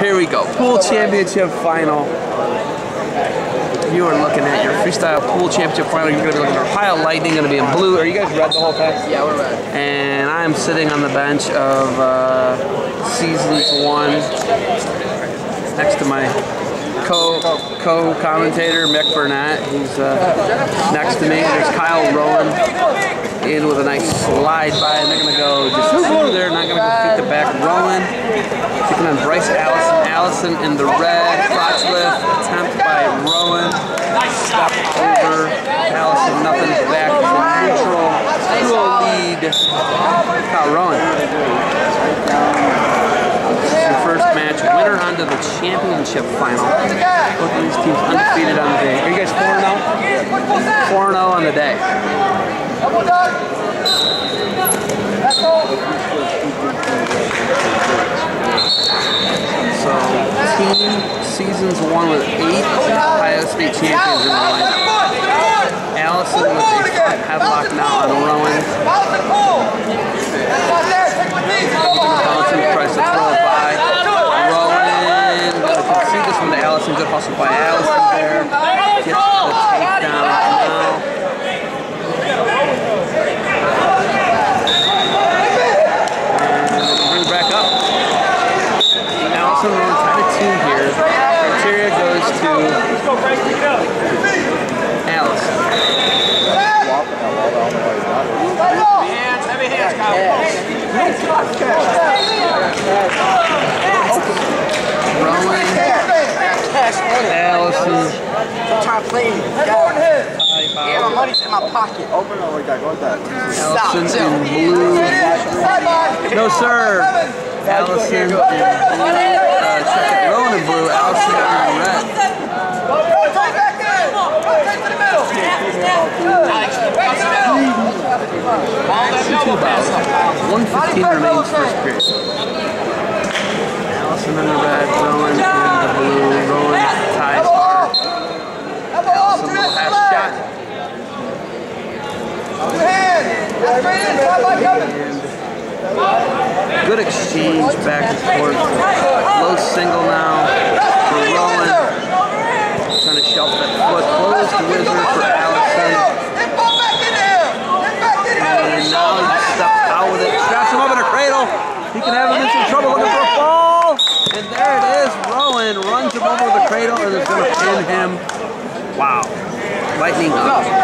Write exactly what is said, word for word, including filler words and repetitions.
here we go. Pool Championship Final. You are looking at your freestyle pool championship final. You're going to be looking at Ohio Lightning, going to be in blue. Are you guys red the whole time? Yeah, we're red. And I'm sitting on the bench of uh, Seasons One, next to my co co commentator Mick Burnett, who's uh, next to me. There's Kyle Rowan in with a nice slide by, and they're going to go just through there. Not going to go feet to back. Rowan taking on Bryce Allison. Allison in the red crotch lift attempt by Rowan. Step over. Allison nothing back to neutral. To a lead. Kyle Rowan. This is your first match. Winner onto the championship final. Both of these teams undefeated on the day. Are you guys four and oh? four and oh on the day. So, team Seasons One with eight Ohio State champions in the lineup. Allison with a front headlock now on Rowan. Allison tries to throw it by. Rowan going to concede this one to Allison. Good hustle by Allison there. Gets the takedown now. And bring it back up. Allison Rowan tied a two here. Criteria goes to Allison. Heavy hands, Kyle. Rowan, Allison. I'm trying to play me. Yeah, my money's in my pocket. Open it like that. Go like that. Allison in blue. No serve. Allison in blue. Uh, second Rowan in blue. Allison in red. Two balls. one fifteen remains first period. Allison in the red. Rowan in the blue. Rowan ties hard. Allison will have shot. And good exchange back and forth. Low single now for Rowan. Trying to shelf that foot. Close the wizard for Allison. And now he just steps out with it. Straps him up in a cradle. He can have him in some trouble looking for a fall. And there it is. Rowan runs him over with the cradle and is going to pin him. Wow. Lightning up.